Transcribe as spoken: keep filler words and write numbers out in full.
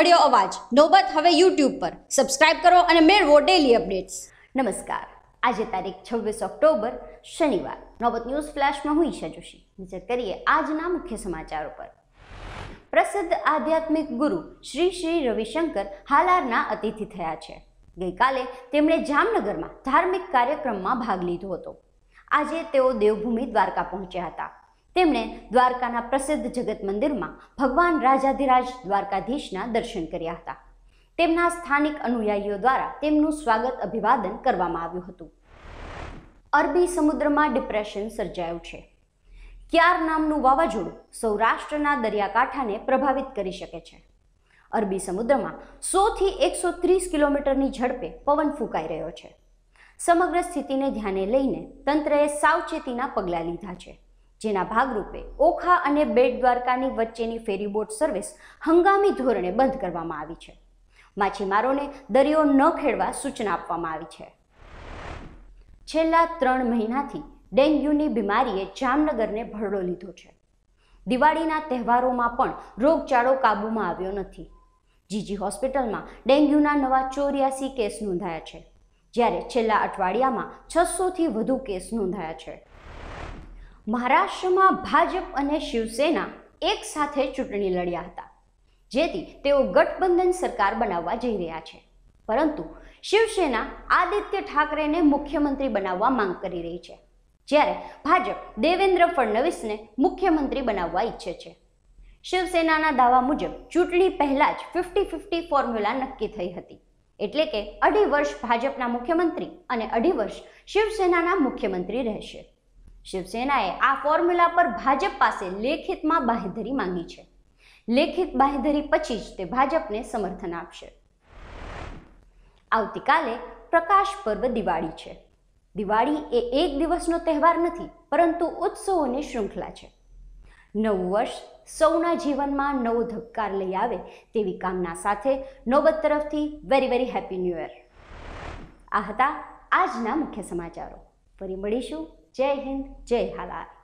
મળ્યો અવાજ નોબત હવે યુટ્યુબ પર સબસ્ક્રાઇબ કરો અને મેળવો ડેલી અપડેટ્સ। નમસ્કાર, આજે તારીખ છવ્વીસ ઓક્ટોબર શનિવાર નોબત ન્યૂઝ ફ્લેશમાં હું ઈશા જોશી નજર કરીએ આજના મુખ્ય સમાચારો પર। પ્રસિદ્ધ આધ્યાત્મિક ગુરુ શ્રી શ્રી રવિશંકર હાલારના અતિથિ થયા છે। ગઈકાલે તેમણે જામનગરમાં ધાર્મિક કાર્યક્રમમાં ભાગ લીધો હતો। આજે તેઓ દેવભૂમિ દ્વારકા પહોંચ્યા હતા। તેમણે દ્વારકાના પ્રસિદ્ધ જગત મંદિરમાં ભગવાન રાજાધિરાજ દ્વારકાધીશના દર્શન કર્યા હતા। તેમના સ્થાનિક અનુયાયીઓ દ્વારા તેમનું સ્વાગત અભિવાદન કરવામાં આવ્યું હતું। અરબી સમુદ્રમાં ડિપ્રેશન સર્જાયું છે। ક્યાર નામનું વાવાઝોડું સૌરાષ્ટ્રના દરિયાકાંઠાને પ્રભાવિત કરી શકે છે। અરબી સમુદ્રમાં સો થી એકસો ત્રીસ કિલોમીટરની ઝડપે પવન ફૂંકાઈ રહ્યો છે। સમગ્ર સ્થિતિને ધ્યાને લઈને તંત્રએ સાવચેતીના પગલાં લીધા છે, જેના ભાગરૂપે ઓખા અને બેટ-દ્વારકાની વચ્ચેની ફેરી બોટ સર્વિસ હંગામી ધોરણે બંધ કરવામાં આવી છે। માછીમારોને દરિયો ન ખેડવા સૂચના આપવામાં આવી છે। છેલ્લા ત્રણ મહિનાથી ડેન્ગ્યુની બીમારીએ જામનગરને ભરડો લીધો છે। દિવાળીના તહેવારોમાં પણ રોગચાળો કાબૂમાં આવ્યો નથી। જીજી હોસ્પિટલમાં ડેન્ગ્યુના નવા ચોર્યાસી કેસ નોંધાયા છે, જ્યારે છેલ્લા અઠવાડિયામાં છસોથી વધુ કેસ નોંધાયા છે। મહારાષ્ટ્રમાં ભાજપ અને શિવસેના એક સાથે ચૂંટણી લડ્યા હતા, જેથી તેઓ ગઠબંધન સરકાર બનાવવા જઈ રહ્યા છે। પરંતુ શિવસેના આદિત્ય ઠાકરેને મુખ્યમંત્રી બનાવવા માંગ કરી રહી છે, જ્યારે ભાજપ દેવેન્દ્ર ફડણવીસને મુખ્યમંત્રી બનાવવા ઈચ્છે છે। શિવસેનાના દાવા મુજબ ચૂંટણી પહેલા જ ફિફ્ટી ફિફ્ટી ફોર્મ્યુલા નક્કી થઈ હતી, એટલે કે અઢી વર્ષ ભાજપના મુખ્યમંત્રી અને અઢી વર્ષ શિવસેનાના મુખ્યમંત્રી રહેશે। શિવસેનાએ આ ફોર્મ્યુલા પર ભાજપ પાસે લેખિતમાં બાંહેધરી માંગી છે। લેખિત બાંહેધરી પછી જ તે ભાજપને સમર્થન આપશે। આવતીકાલે પ્રકાશ પર્વ દિવાળી છે। દિવાળી એ એક દિવસનો તહેવાર નથી, પરંતુ ઉત્સવોની શૃંખલા છે। નવું વર્ષ સૌના જીવનમાં નવો ધબકાર લઈ આવે તેવી કામના સાથે નોબત તરફથી very very happy new year. આ હતા આજના મુખ્ય સમાચારો। ફરી મળીશું। જય હિન્દ, જય હાલાર।